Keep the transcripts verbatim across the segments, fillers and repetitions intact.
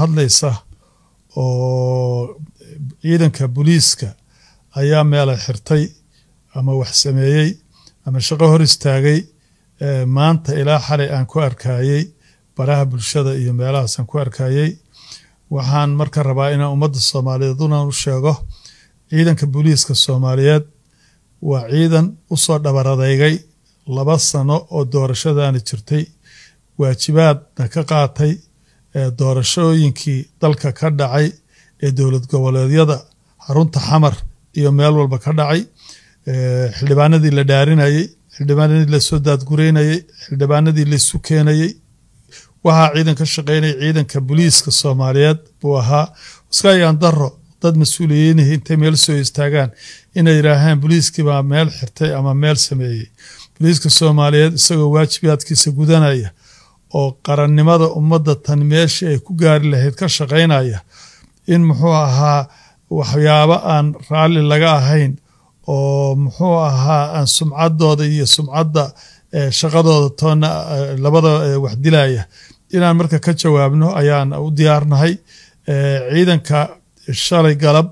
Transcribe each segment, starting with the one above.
hadlaysa oo ciidanka booliiska ayaa meel xirtay ama wax sameeyay ama shaqo hor istaagay maanta ilaa xalay aan ku arkayay baraha bulshada iyo meelahaas aan ku arkayay waxaan marka rabaa inaan ummadda Soomaaliyeed u sheego ciidanka booliiska Soomaaliyeed waa ciidan u soo dhabaradaygay laba sano oo doorashadaani jirtay waajibaadna ka qaatay doorashooyinkii dalka ka dhacay ee dowlad goboleedyada xarunta xamar iyo meel walba ka dhacay xildhibaanadii la dhaarinayay xildhibaanadii la soo daadgureynayay xildhibaanadii la isu keenayay waxa ciidan ka shaqeynay ciidanka booliiska Soomaaliyeed buu ahaa iskayaan daro dad mas'uuliyiin intay meel soo istaagaan inay yiraahdaan booliiskii baa meel xirtay ama meel sameeyay booliiska Soomaaliyeed isagoo waajibaadkiisa gudanaya oo qarannimada ummadda tan meesha ay ku gaari lahayd ka shaqeynaya in muxuu ahaa waxyaabo aan raali laga ahayn oo muxuu ahaa aan sumcadooda iyo sumcadda shaqadooda toona labada wax dilaya inaan marka ka jawaabno ayaan u diyaarnahay ciidanka shalay galab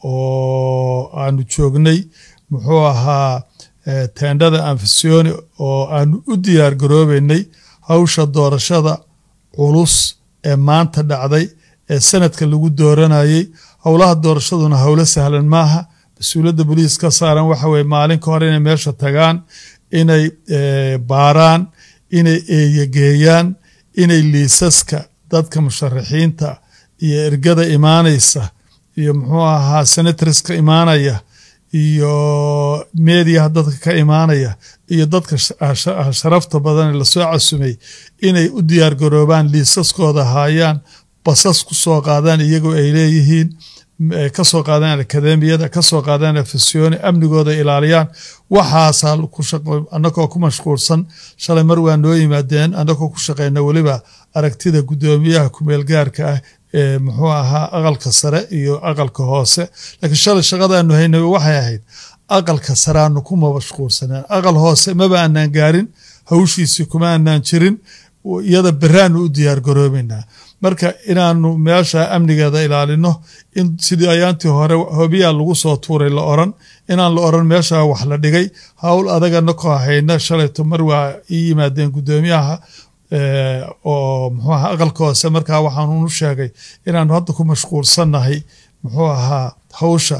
oo aanu joognay muxuu ahaa teendhada anfisiyooni oo aanu u diyaar garoobaynay hawsha doorashada culus ee maanta dhacday ee sanadka lagu dooranayay howlaha doorashaduna howlo sahlan maaha mas'uuliyadda booliiska saaran waxa way maalin ka hor inay meesha tagaan inay baaraan inay eeyageeyaan inay liisaska dadka musharaxiinta iyo ergada imaanaysa iyo muxuu ahaa senatorska imaanaya iyo media dadka ka imaanaya iyo dadka sharafta badan ee la soo casumay inay u diyaar garoobaan liisaskooda haayaan basas ku soo qaadaan iyagoo ay leeyihiin ka soo qaadaan akademiyada ka soo qaadaan afisiyooni amnigooda ilaaliyaan waxaas ku shaqo annagoo ku mashquulsan shalay mar waa noo yimaadeen annagoo ku shaqeyna waliba aragtida gudoomiyaha ku meel gaarka ah ee muxuu ahaa aqalka sare iyo aqalka hoose laakiin shalay shaqadaanu haynay waxay ahayd aqalka sare aanu ku mashquulsanaan aqal hoose maba aanan gaarin hawshiisii kuma aanan jirin iyada baraanu u diyaar garoobaynaa marka inaanu meesha amnigeeda ilaalino in sidii ayaantii hore hobiya lagu soo tuuray la oran inaan la oran meesha wax la dhigay hawl adagana ku hayna shalay mar waa ii yimaadeen gudoomiyaha ee oo muxuu ahaa aqalka hoose markaa waxaan u sheegay inaan hadda ku mashquulsanahay muxuu ahaa hawsha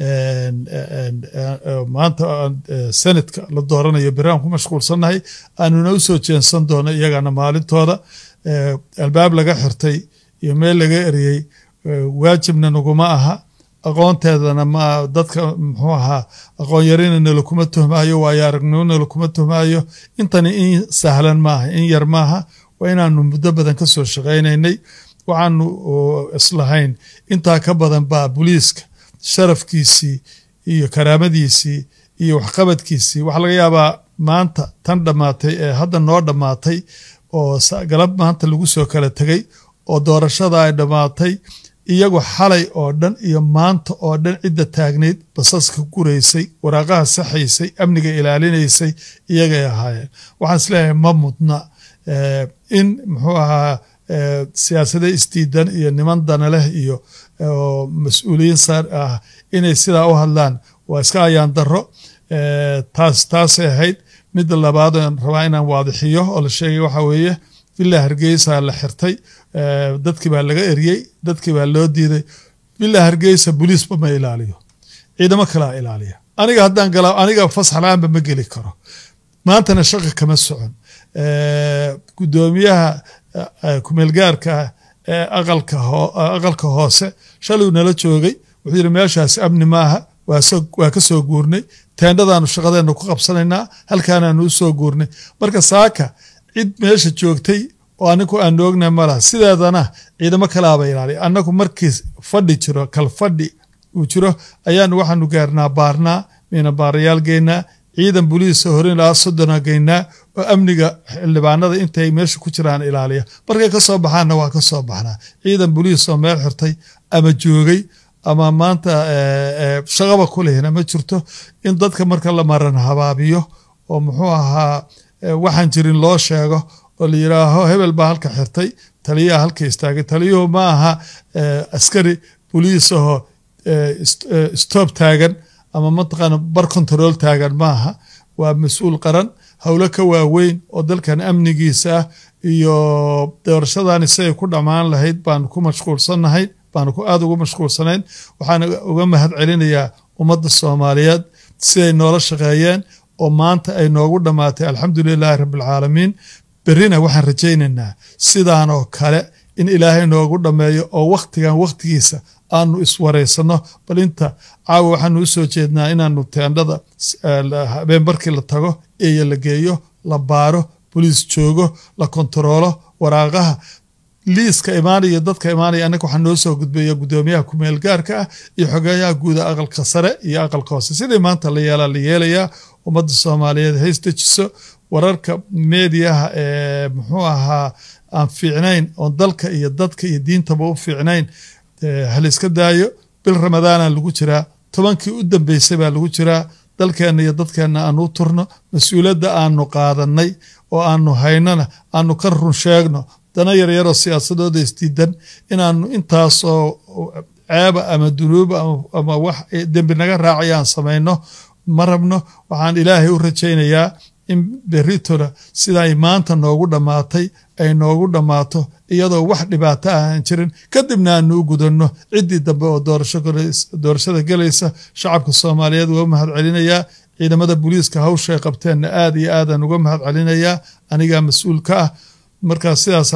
maanta sanadka la dooranayo biraan ku mashquulsanahay aanuna u soo jeensan doono iyagana maalintooda albaab laga xirtay iyo meel laga eriyay waajibna naguma aha aqoonteedana ma dadka muxuu ahaa aqoon yarina lakuma tuhmaayo waa aragnimona lakuma tuhmaayo intani in sahlan maaha in yar maaha waa inaanu muddo badan ka soo shaqeynaynay waxaanu islahayn intaa ka badan baa booliiska sharafkiisii iyo karaamadiisii iyo waxqabadkiisii waxa laga yaabaa maanta tan dhamaatay ee hadda noo dhamaatay oo galab maanta lagu soo kala tagay oo doorashada ay dhamaatay iyagu xalay oo dhan iyo maanta oo dhan cidda taagneyd basaska gureysay waraaqaha saxaysay amniga ilaalinaysay iyaga ay ahaayeen waxaan isleeyahay ma mudna in muxuu ahaa siyaasada istiidan iyo niman dana leh iyo mas'uuliyiin saar ah inay sidaa u hadlaan waa iska ayaan daro taas taasay ahayd midda labaad aan rabaa inaan waadixiyo oo la sheegay waxa weeye villa Hargeysa la xirtay dadkii baa laga eriyay dadkii baa loo diiday villa Hargeysa booliis ma ilaaliyo ciidamo kala ilaaliya aniga haddaan gala aniga fasaxlaan ma geli karo maantana shaqo kama socon gudoomiyaha ku meel gaarka aqalka aqalka hoose shalay nala joogay wuxuu yiri meeshaas amni maaha waa ka soo guurnay teendhadaanu shaqadeena ku qabsanaynaa halkaanaanu u soo guurnay marka saaka cid meesha joogtay oo anigu aan ognay malaha sidaadana ciidamo kala ba ilaaliya anagu markii fadhi jiro kal fadhi uu jiro ayaan waxaanu gaarnaa baarnaa meena baarayaal geynaa ciidan booliis horin la sodona geynaa oo amniga xildhibaanada intay meesha ku jiraan ilaaliya markay ka soo baxaana waa ka soo baxnaa ciidan booliis oo meel xirtay ama joogay ama maanta shaqaba ku leeyna ma jirto in dadka marka la maran habaabiyo oo muxuu ahaa waxaan jirin loo sheego oo la yiraaho hebel baa halka xirtay taliyaha halka istaagay taliyuhu ma aha askari boliis oo stop taagan ama mataqaana bar control taagan ma aha waa mas'uul qaran hawlo ka waaweyn oo dalkan amnigiisa ah iyo doorashadani say ku dhamaan lahayd baan ku mashquulsanahay baan ku aad ugu mashquulsanayn waxaan uga mahad celinayaa ummadda Soomaaliyeed siday noola shaqeeyeen oo maanta ay noogu dhamaatay alxamdulilaahi rabbil caalamiin berina waxaan rajaynaynaa sidaan oo kale in ilaahay noogu dhameeyo oo waqtigan waqtigiisa aanu iswareysano bal inta caawa waxaanu u soo jeednaa inaanu teendhada habeen barkii la tago ee la geeyo la baaro boliis joogo la kontaroolo waraaqaha liiska imaanaya dadka imaanaya anaga waxaan noo soo gudbaya gudoomiyaha ku meel gaarka ah iyo xogayaha guud aqalka sare iyo aqalka hoose sidii maanta la yeelaa la yeelayaa ummadda Soomaaliyeed haystajiso wararka meediyaha ee muxuu ahaa aan fiicnayn oo dalka iyo dadka iyo diintaba u fiicnayn hal iska daayo bil Ramadaan lagu jiraa tobankii u dambeysay baa lagu jiraa dalkeena iyo dadkeena aanu turno mas'uuliyadda aanu qaadanay oo aanu haynana aanu ka run sheegno dana yar yar oo siyaasadooda isdiidan inaanu intaas oo ceeba ama dunuub ama wax dambi naga raacayaan sameeyno marabno waxaan ilaahay u rajaynayaa in beritola sida ay maanta noogu dhamaatay ay noogu dhamaato iyadoo wax dhibaato ah jirin kadibna aanu u gudano cidii dambe oo doorashada galaysa shacabka Soomaaliyeed waa mahad celinayaa ciidamada booliiska hawsha ay qabteen aad iyo aad aan uga mahad celinayaa aniga mas'uul ka ah marka sidaas